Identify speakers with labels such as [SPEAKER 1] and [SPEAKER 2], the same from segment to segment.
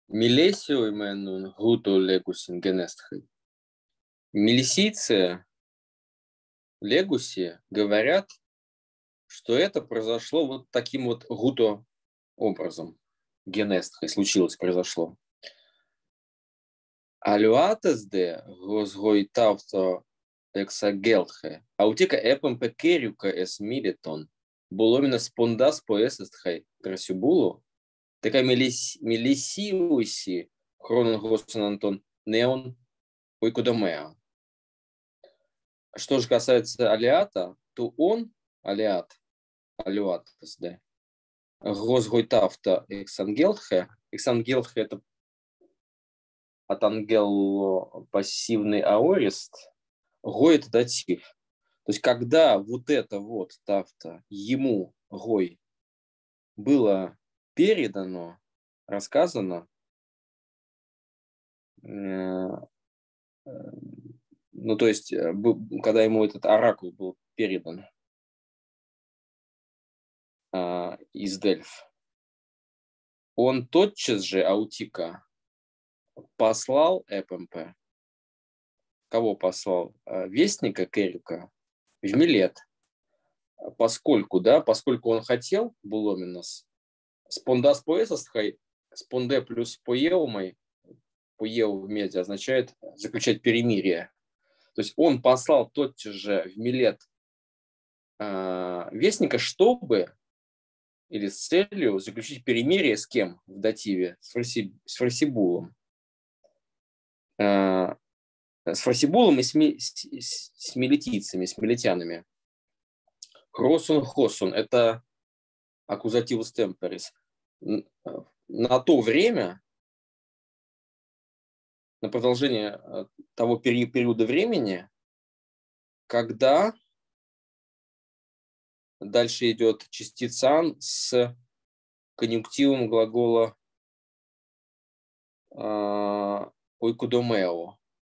[SPEAKER 1] Милесио гуто легусин генестхой. Милисийцы легуси говорят, что это произошло вот таким вот гуто образом. Генестхой случилось, произошло. Алюатес де гозгойтавто ексагелтхе, аутика эпом пекерюка эс милитон, буломина спондас поэсестхай красюбулу, такая милисиуси хронон госен Антон неон ойкудомеа. Что же касается Алиата, то он, Алиат, Алюатес де гозгойтавто ексангелтхе, ексангелтхе это от ангело пассивный аорист, гой это датив. То есть, когда вот это вот тавто ему гой было передано, рассказано, ну, то есть, когда ему этот оракул был передан из Дельф, он тотчас же, Аутика, послал ЭПМП. Кого послал? Вестника Керюка в Милет. Поскольку он хотел, Буломинос, спондас поэсостхай, спонде плюс поеумой, поеу в меди означает заключать перемирие. То есть он послал тотчас же в Милет вестника, чтобы или с целью заключить перемирие с кем в дативе? С Фарсибулом. С Фарсибулом и с милетийцами, с милетянами. Хросун хосун – это аккузативус темперис. На то время, на продолжение того периода времени, когда дальше идет частица с конъюнктивом глагола ойкудомео.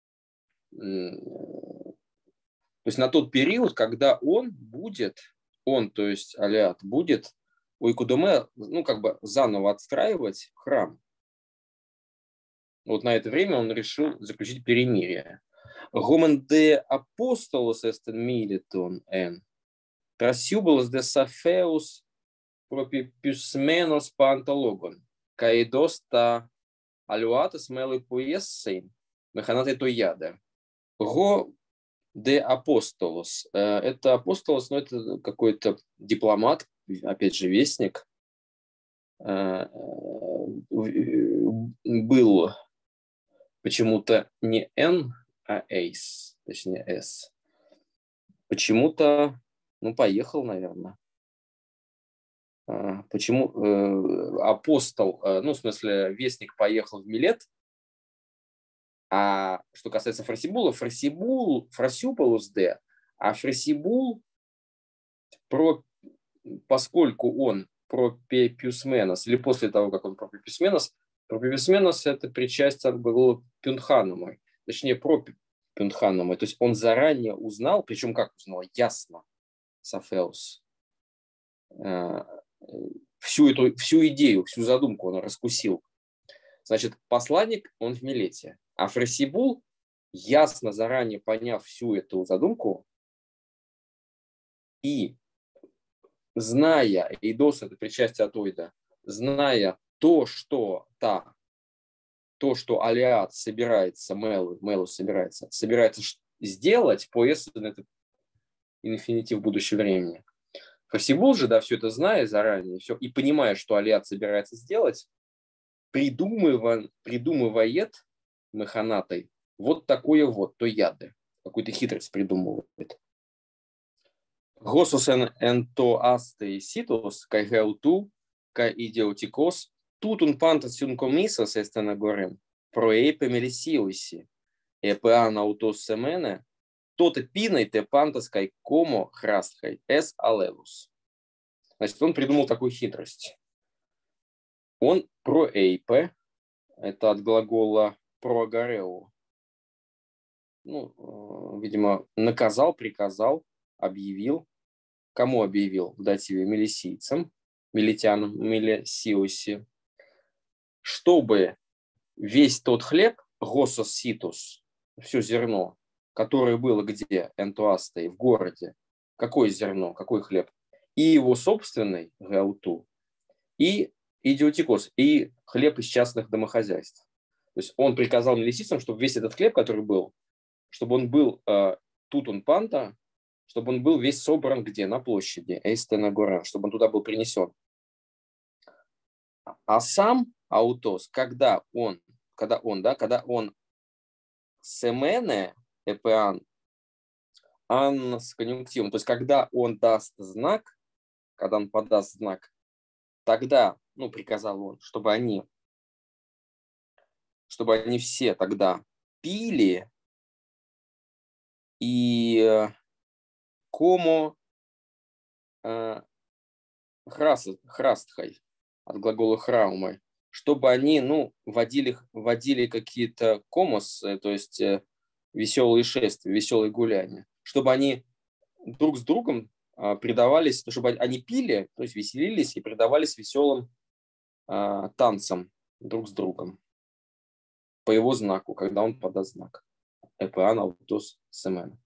[SPEAKER 1] То есть на тот период, когда он, то есть Алиат, будет ойкудомео, заново отстраивать храм. Вот на это время он решил заключить перемирие. Гомен де апостолос эстен милитон эн. Трасюболос де сафеус пропипюсменос пантологон. Каидос та алюатес мелы поессейн. Механаты то яда. Го де апостолос. Это апостолос, но это какой-то дипломат, опять же, вестник. Был почему-то не N, а Ace, точнее S. Почему-то, поехал, наверное. Почему апостол, в смысле, вестник поехал в Милет, а что касается Фрасибула, Фрасюполус де, а Фрасибул, поскольку он пропепюсменос, или после того, как он пропепюсменос это причастие к глаголу пюнханумой, точнее пропюнханумой, то есть он заранее узнал, причем как узнал, ясно, сафеус, всю идею, всю задумку он раскусил. Значит, посланник, он в Милете, а Фрасибул, ясно заранее поняв всю эту задумку и зная, идос это причастие от ойда, зная то, что Алиат собирается, Мелу собирается сделать, поэс это инфинитив будущего времени. Фарсибул же, все это зная заранее, все, и понимая, что Алиат собирается сделать, придумывает механатой вот такое вот, то яды, какую-то хитрость придумывает. Госус энто асте ситус, кай геуту, кай идиотикос, тут он пантас юнкомисас эстенагорем, проэйпе мелисиуси, эпеа наутос семене, то-то пиной те пантас кай комо храстхай, эс алевус. Значит, он придумал такую хитрость. Он проэйпе, это от глагола проагареу, видимо, наказал, приказал, объявил. Кому объявил? В дативе милисийцам, милетянам, милисиуси, чтобы весь тот хлеб, госос ситус, все зерно, которое было где? Энтуастой, в городе. Какое зерно, какой хлеб? И его собственный, гауту, и идиотикос, и хлеб из частных домохозяйств. То есть он приказал мелисицам, чтобы весь этот хлеб, который был, чтобы он был тутун панта, чтобы он был весь собран где? На площади, Эйстена гора, чтобы он туда был принесен. А сам аутос, когда он семене эпеан, ан с конъюнктивом, то есть когда он даст знак, когда он подаст знак, тогда, приказал он, чтобы они все тогда пили и комо храстхай, от глагола храумой, чтобы они, водили какие-то комос, то есть веселые шествия, веселые гуляния, чтобы они друг с другом предавались, чтобы они пили, то есть веселились и предавались веселым танцам друг с другом по его знаку, когда он подаст знак. Эпеан аутос семен.